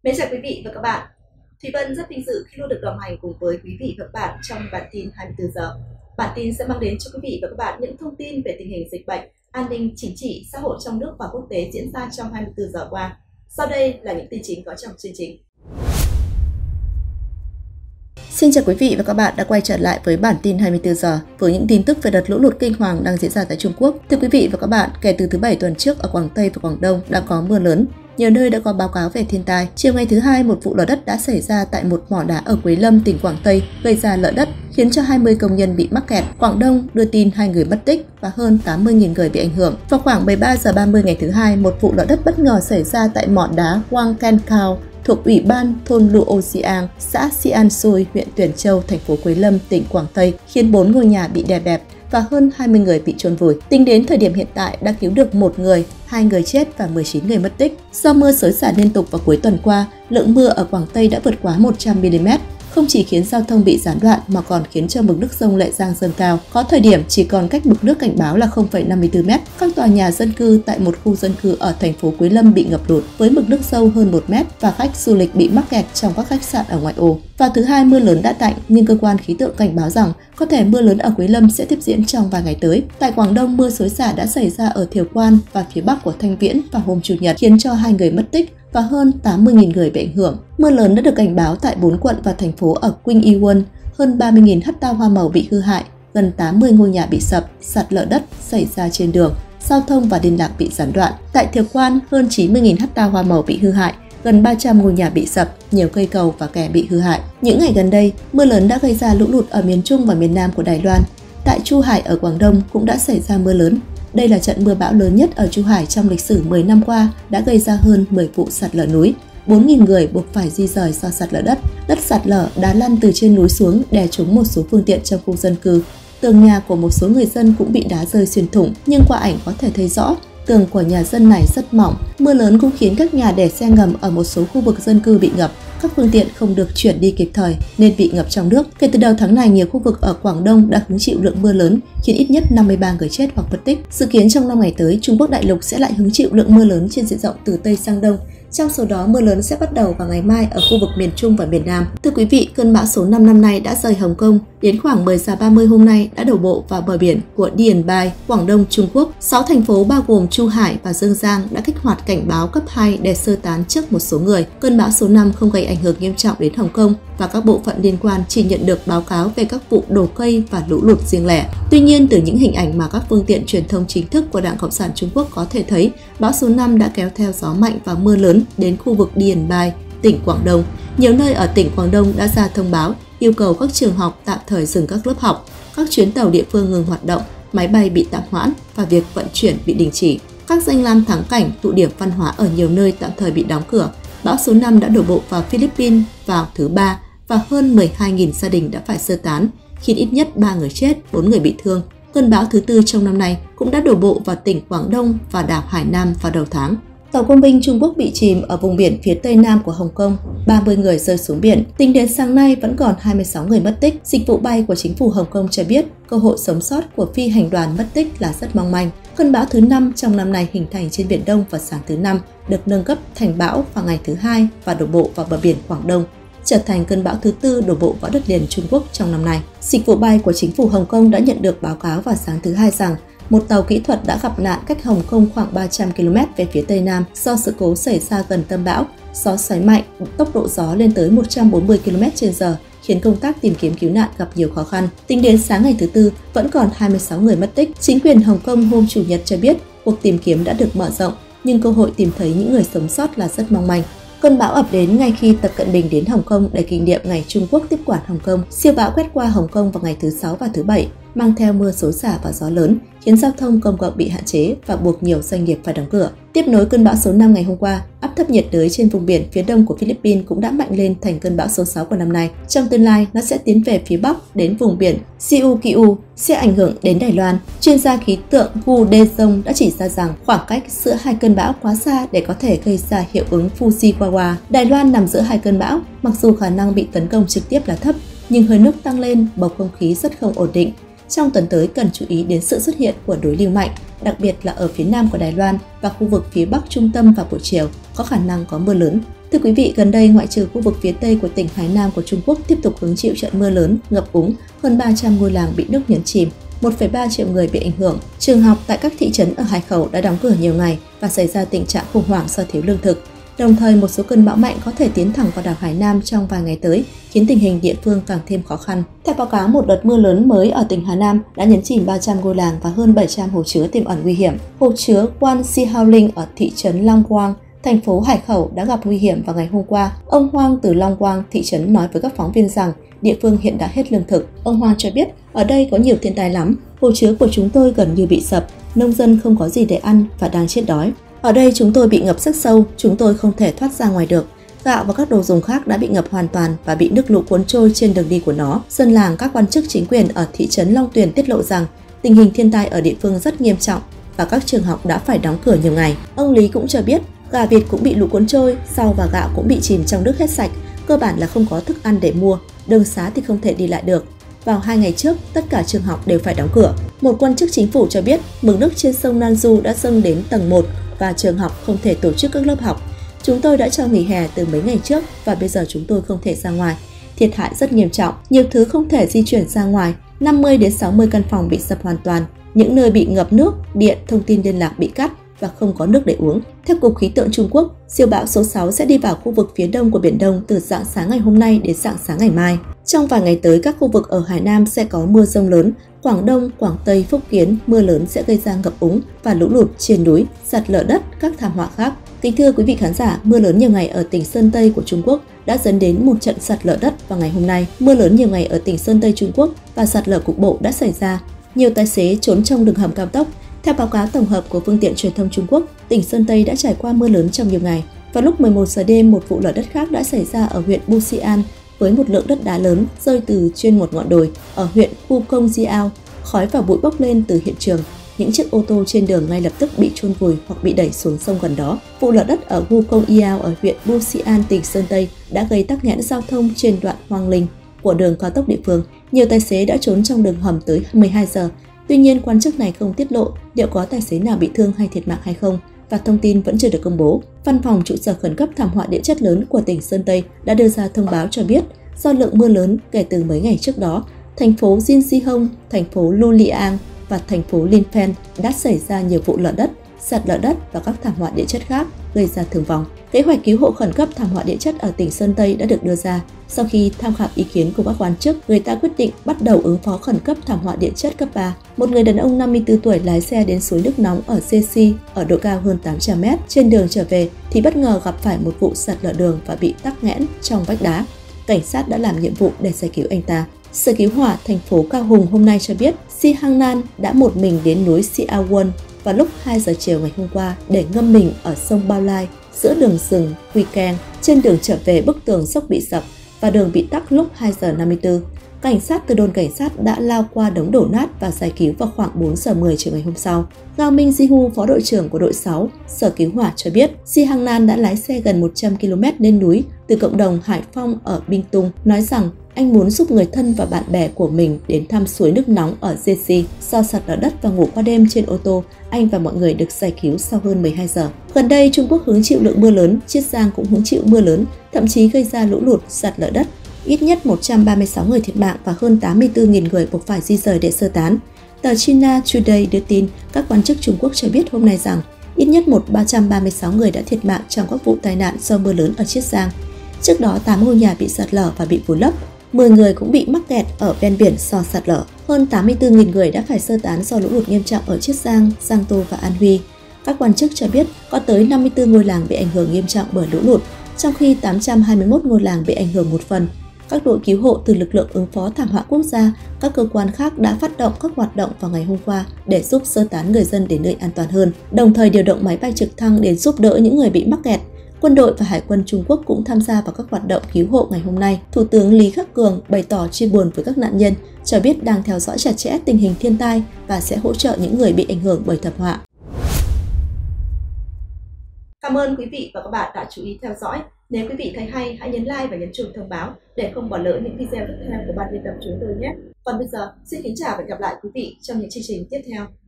Mến chào quý vị và các bạn. Thúy Vân rất vinh dự khi luôn được đồng hành cùng với quý vị và các bạn trong bản tin 24 giờ. Bản tin sẽ mang đến cho quý vị và các bạn những thông tin về tình hình dịch bệnh, an ninh, chính trị, xã hội trong nước và quốc tế diễn ra trong 24 giờ qua. Sau đây là những tin chính có trong chương trình. Xin chào quý vị và các bạn đã quay trở lại với bản tin 24 giờ với những tin tức về đợt lũ lụt kinh hoàng đang diễn ra tại Trung Quốc. Thưa quý vị và các bạn, kể từ thứ Bảy tuần trước ở Quảng Tây và Quảng Đông đã có mưa lớn. Nhiều nơi đã có báo cáo về thiên tai. Chiều ngày thứ Hai, một vụ lở đất đã xảy ra tại một mỏ đá ở Quế Lâm, tỉnh Quảng Tây, gây ra lở đất, khiến cho 20 công nhân bị mắc kẹt. Quảng Đông đưa tin 2 người mất tích và hơn 80.000 người bị ảnh hưởng. Vào khoảng 13 giờ 30 ngày thứ Hai, một vụ lở đất bất ngờ xảy ra tại mỏ đá Wang Can Cao thuộc Ủy ban thôn Luo Siang, xã Sian Sui, huyện Tuyển Châu, thành phố Quế Lâm, tỉnh Quảng Tây, khiến 4 ngôi nhà bị đè bẹp và hơn 20 người bị chôn vùi. Tính đến thời điểm hiện tại đã cứu được 1 người, 2 người chết và 19 người mất tích. Do mưa xối xả liên tục vào cuối tuần qua, lượng mưa ở Quảng Tây đã vượt quá 100 mm. Không chỉ khiến giao thông bị gián đoạn mà còn khiến cho mực nước sông Lệ Giang dâng cao. Có thời điểm chỉ còn cách mực nước cảnh báo là 0,54 m. Các tòa nhà dân cư tại một khu dân cư ở thành phố Quế Lâm bị ngập lụt với mực nước sâu hơn 1 m và khách du lịch bị mắc kẹt trong các khách sạn ở ngoại ô. Vào thứ Hai, mưa lớn đã tạnh nhưng cơ quan khí tượng cảnh báo rằng có thể mưa lớn ở Quế Lâm sẽ tiếp diễn trong vài ngày tới. Tại Quảng Đông, mưa xối xả đã xảy ra ở Thiều Quan và phía bắc của Thanh Viễn vào hôm Chủ nhật, khiến cho 2 người mất tích và hơn 80.000 người bị ảnh hưởng. Mưa lớn đã được cảnh báo tại 4 quận và thành phố ở Quynh Y Quân, hơn 30.000 ha hoa màu bị hư hại, gần 80 ngôi nhà bị sập, sạt lở đất xảy ra trên đường, giao thông và liên lạc bị gián đoạn. Tại Thiều Quan, hơn 90.000 ha hoa màu bị hư hại, gần 300 ngôi nhà bị sập, nhiều cây cầu và kè bị hư hại. Những ngày gần đây, mưa lớn đã gây ra lũ lụt ở miền Trung và miền Nam của Đài Loan. Tại Chu Hải ở Quảng Đông cũng đã xảy ra mưa lớn. Đây là trận mưa bão lớn nhất ở Chu Hải trong lịch sử 10 năm qua, đã gây ra hơn 10 vụ sạt lở núi. 4.000 người buộc phải di rời do sạt lở đất. Đất sạt lở đá lăn từ trên núi xuống đè trúng một số phương tiện trong khu dân cư. Tường nhà của một số người dân cũng bị đá rơi xuyên thủng, nhưng qua ảnh có thể thấy rõ tường của nhà dân này rất mỏng. Mưa lớn cũng khiến các nhà để xe ngầm ở một số khu vực dân cư bị ngập. Các phương tiện không được chuyển đi kịp thời nên bị ngập trong nước. Kể từ đầu tháng này, nhiều khu vực ở Quảng Đông đã hứng chịu lượng mưa lớn khiến ít nhất 53 người chết hoặc mất tích. Dự kiến trong 5 ngày tới, Trung Quốc đại lục sẽ lại hứng chịu lượng mưa lớn trên diện rộng từ Tây sang Đông. Trong số đó, mưa lớn sẽ bắt đầu vào ngày mai ở khu vực miền Trung và miền Nam. Thưa quý vị, cơn bão số 5 năm nay đã rời Hồng Kông. Đến khoảng 10 giờ 30 hôm nay đã đổ bộ vào bờ biển của Dien Bai, Quảng Đông, Trung Quốc. 6 thành phố bao gồm Chu Hải và Dương Giang đã kích hoạt cảnh báo cấp 2 để sơ tán trước một số người. Cơn bão số 5 không gây ảnh hưởng nghiêm trọng đến Hồng Kông và các bộ phận liên quan chỉ nhận được báo cáo về các vụ đổ cây và lũ lụt riêng lẻ. Tuy nhiên, từ những hình ảnh mà các phương tiện truyền thông chính thức của Đảng Cộng sản Trung Quốc có thể thấy, bão số 5 đã kéo theo gió mạnh và mưa lớn đến khu vực Dien Bai, tỉnh Quảng Đông. Nhiều nơi ở tỉnh Quảng Đông đã ra thông báo yêu cầu các trường học tạm thời dừng các lớp học, các chuyến tàu địa phương ngừng hoạt động, máy bay bị tạm hoãn và việc vận chuyển bị đình chỉ. Các danh lam thắng cảnh, tụ điểm văn hóa ở nhiều nơi tạm thời bị đóng cửa. Bão số 5 đã đổ bộ vào Philippines vào thứ Ba và hơn 12.000 gia đình đã phải sơ tán, khiến ít nhất 3 người chết, 4 người bị thương. Cơn bão thứ tư trong năm nay cũng đã đổ bộ vào tỉnh Quảng Đông và đảo Hải Nam vào đầu tháng. Tàu công binh Trung Quốc bị chìm ở vùng biển phía tây nam của Hồng Kông, 30 người rơi xuống biển. Tính đến sáng nay vẫn còn 26 người mất tích. Dịch vụ bay của chính phủ Hồng Kông cho biết cơ hội sống sót của phi hành đoàn mất tích là rất mong manh. Cơn bão thứ 5 trong năm nay hình thành trên Biển Đông vào sáng thứ Năm, được nâng cấp thành bão vào ngày thứ Hai và đổ bộ vào bờ biển Quảng Đông, trở thành cơn bão thứ tư đổ bộ vào đất liền Trung Quốc trong năm nay. Dịch vụ bay của chính phủ Hồng Kông đã nhận được báo cáo vào sáng thứ Hai rằng một tàu kỹ thuật đã gặp nạn cách Hồng Kông khoảng 300 km về phía tây nam do sự cố xảy ra gần tâm bão. Gió xoáy mạnh, tốc độ gió lên tới 140 km/h, khiến công tác tìm kiếm cứu nạn gặp nhiều khó khăn. Tính đến sáng ngày thứ Tư, vẫn còn 26 người mất tích. Chính quyền Hồng Kông hôm Chủ nhật cho biết cuộc tìm kiếm đã được mở rộng, nhưng cơ hội tìm thấy những người sống sót là rất mong manh. Cơn bão ập đến ngay khi Tập Cận Bình đến Hồng Kông để kỷ niệm ngày Trung Quốc tiếp quản Hồng Kông. Siêu bão quét qua Hồng Kông vào ngày thứ Sáu và thứ Bảy, mang theo mưa xối xả và gió lớn, khiến giao thông công cộng bị hạn chế và buộc nhiều doanh nghiệp phải đóng cửa. Tiếp nối cơn bão số 5 ngày hôm qua, áp thấp nhiệt đới trên vùng biển phía đông của Philippines cũng đã mạnh lên thành cơn bão số 6 của năm nay. Trong tương lai, nó sẽ tiến về phía bắc đến vùng biển Siu-Kiu, sẽ ảnh hưởng đến Đài Loan. Chuyên gia khí tượng Gu De-jong đã chỉ ra rằng khoảng cách giữa hai cơn bão quá xa để có thể gây ra hiệu ứng Fujiwara. Đài Loan nằm giữa hai cơn bão, mặc dù khả năng bị tấn công trực tiếp là thấp, nhưng hơi nước tăng lên, bầu không khí rất không ổn định. Trong tuần tới cần chú ý đến sự xuất hiện của đối lưu mạnh. đặc biệt là ở phía nam của Đài Loan và khu vực phía bắc trung tâm vào buổi chiều có khả năng có mưa lớn. Thưa quý vị, gần đây ngoại trừ khu vực phía tây của tỉnh Hải Nam của Trung Quốc tiếp tục hứng chịu trận mưa lớn, ngập úng, hơn 300 ngôi làng bị nước nhấn chìm, 1,3 triệu người bị ảnh hưởng. Trường học tại các thị trấn ở Hải Khẩu đã đóng cửa nhiều ngày và xảy ra tình trạng khủng hoảng do thiếu lương thực. Đồng thời, một số cơn bão mạnh có thể tiến thẳng vào đảo Hải Nam trong vài ngày tới, khiến tình hình địa phương càng thêm khó khăn. Theo báo cáo, một đợt mưa lớn mới ở tỉnh Hà Nam đã nhấn chìm 300 ngôi làng và hơn 700 hồ chứa tiềm ẩn nguy hiểm. Hồ chứa Quan Si Hao Linh ở thị trấn Long Quang, thành phố Hải Khẩu đã gặp nguy hiểm vào ngày hôm qua. Ông Hoang từ Long Quang, thị trấn nói với các phóng viên rằng địa phương hiện đã hết lương thực. Ông Hoang cho biết, ở đây có nhiều thiên tai lắm, hồ chứa của chúng tôi gần như bị sập, nông dân không có gì để ăn và đang chết đói. Ở đây chúng tôi bị ngập rất sâu, chúng tôi không thể thoát ra ngoài được. Gạo và các đồ dùng khác đã bị ngập hoàn toàn và bị nước lũ cuốn trôi trên đường đi của nó. Dân làng, các quan chức chính quyền ở thị trấn Long Tuyền tiết lộ rằng tình hình thiên tai ở địa phương rất nghiêm trọng và các trường học đã phải đóng cửa nhiều ngày. Ông Lý cũng cho biết, gà vịt cũng bị lũ cuốn trôi, rau và gạo cũng bị chìm trong nước hết sạch, cơ bản là không có thức ăn để mua, đường xá thì không thể đi lại được. Vào 2 ngày trước, tất cả trường học đều phải đóng cửa. Một quan chức chính phủ cho biết, mực nước trên sông Nanju đã dâng đến tầng 1 và trường học không thể tổ chức các lớp học. Chúng tôi đã cho nghỉ hè từ mấy ngày trước và bây giờ chúng tôi không thể ra ngoài. Thiệt hại rất nghiêm trọng, nhiều thứ không thể di chuyển ra ngoài, 50 đến 60 căn phòng bị sập hoàn toàn, những nơi bị ngập nước, điện, thông tin liên lạc bị cắt và không có nước để uống. Theo Cục Khí tượng Trung Quốc, siêu bão số 6 sẽ đi vào khu vực phía đông của Biển Đông từ rạng sáng ngày hôm nay đến rạng sáng ngày mai. Trong vài ngày tới, các khu vực ở Hải Nam sẽ có mưa dông lớn, Quảng Đông, Quảng Tây, Phúc Kiến, mưa lớn sẽ gây ra ngập úng và lũ lụt trên núi, sạt lở đất, các thảm họa khác. Kính thưa quý vị khán giả, mưa lớn nhiều ngày ở tỉnh Sơn Tây của Trung Quốc đã dẫn đến một trận sạt lở đất vào ngày hôm nay. Mưa lớn nhiều ngày ở tỉnh Sơn Tây Trung Quốc và sạt lở cục bộ đã xảy ra. Nhiều tài xế trốn trong đường hầm cao tốc. Theo báo cáo tổng hợp của phương tiện truyền thông Trung Quốc, tỉnh Sơn Tây đã trải qua mưa lớn trong nhiều ngày. Vào lúc 11 giờ đêm, một vụ lở đất khác đã xảy ra ở huyện Buxian với một lượng đất đá lớn rơi từ trên một ngọn đồi ở huyện Pukong Jiao. Khói và bụi bốc lên từ hiện trường. Những chiếc ô tô trên đường ngay lập tức bị chôn vùi hoặc bị đẩy xuống sông gần đó. Vụ lở đất ở Pukong Jiao ở huyện Buxian, tỉnh Sơn Tây đã gây tắc nghẽn giao thông trên đoạn Hoang Linh của đường cao tốc địa phương. Nhiều tài xế đã trốn trong đường hầm tới 12 giờ. Tuy nhiên, quan chức này không tiết lộ liệu có tài xế nào bị thương hay thiệt mạng hay không, và thông tin vẫn chưa được công bố. Văn phòng trụ sở khẩn cấp thảm họa địa chất lớn của tỉnh Sơn Tây đã đưa ra thông báo cho biết, do lượng mưa lớn kể từ mấy ngày trước đó, thành phố Jinsihong, thành phố Luliang và thành phố Linfen đã xảy ra nhiều vụ lở đất, sạt lở đất và các thảm họa địa chất khác gây ra thương vong. Kế hoạch cứu hộ khẩn cấp thảm họa địa chất ở tỉnh Sơn Tây đã được đưa ra. Sau khi tham khảo ý kiến của các quan chức, người ta quyết định bắt đầu ứng phó khẩn cấp thảm họa địa chất cấp 3. Một người đàn ông 54 tuổi lái xe đến suối nước nóng ở Jeji ở độ cao hơn 800 m. Trên đường trở về thì bất ngờ gặp phải một vụ sạt lở đường và bị tắc nghẽn trong vách đá. Cảnh sát đã làm nhiệm vụ để giải cứu anh ta. Sở cứu hỏa thành phố Cao Hùng hôm nay cho biết, Si Hang Nan đã một mình đến núi Siaowon vào lúc 2 giờ chiều ngày hôm qua để ngâm mình ở sông Bao Lai giữa đường rừng Huy Keng. Trên đường trở về, bức tường sốc bị sập và đường bị tắc lúc 2 giờ 54. Cảnh sát từ đồn cảnh sát đã lao qua đống đổ nát và giải cứu vào khoảng 4 giờ 10 chiều ngày hôm sau. Gao Minh Jihu, phó đội trưởng của đội 6, Sở cứu hỏa cho biết, Si Hang Nan đã lái xe gần 100 km lên núi từ cộng đồng Hải Phong ở Binh Tung, nói rằng anh muốn giúp người thân và bạn bè của mình đến thăm suối nước nóng ở Jeji. Do sạt lở đất và ngủ qua đêm trên ô tô, anh và mọi người được giải cứu sau hơn 12 giờ. Gần đây, Trung Quốc hứng chịu lượng mưa lớn, Chiết Giang cũng hứng chịu mưa lớn, thậm chí gây ra lũ lụt, sạt lở đất. Ít nhất 136 người thiệt mạng và hơn 84.000 người buộc phải di rời để sơ tán. Tờ China Today đưa tin các quan chức Trung Quốc cho biết hôm nay rằng ít nhất 336 người đã thiệt mạng trong các vụ tai nạn do mưa lớn ở Chiết Giang. Trước đó, 8 ngôi nhà bị sạt lở và bị vùi lấp. 10 người cũng bị mắc kẹt ở ven biển do sạt lở. Hơn 84.000 người đã phải sơ tán do lũ lụt nghiêm trọng ở Chiết Giang, Giang Tô và An Huy. Các quan chức cho biết có tới 54 ngôi làng bị ảnh hưởng nghiêm trọng bởi lũ lụt, trong khi 821 ngôi làng bị ảnh hưởng một phần. Các đội cứu hộ từ lực lượng ứng phó thảm họa quốc gia, các cơ quan khác đã phát động các hoạt động vào ngày hôm qua để giúp sơ tán người dân đến nơi an toàn hơn, đồng thời điều động máy bay trực thăng đến giúp đỡ những người bị mắc kẹt. Quân đội và Hải quân Trung Quốc cũng tham gia vào các hoạt động cứu hộ ngày hôm nay. Thủ tướng Lý Khắc Cường bày tỏ chia buồn với các nạn nhân, cho biết đang theo dõi chặt chẽ tình hình thiên tai và sẽ hỗ trợ những người bị ảnh hưởng bởi thảm họa. Cảm ơn quý vị và các bạn đã chú ý theo dõi. Nếu quý vị thấy hay, hãy nhấn like và nhấn chuông thông báo để không bỏ lỡ những video tiếp theo của ban biên tập chúng tôi nhé. Còn bây giờ, xin kính chào và hẹn gặp lại quý vị trong những chương trình tiếp theo.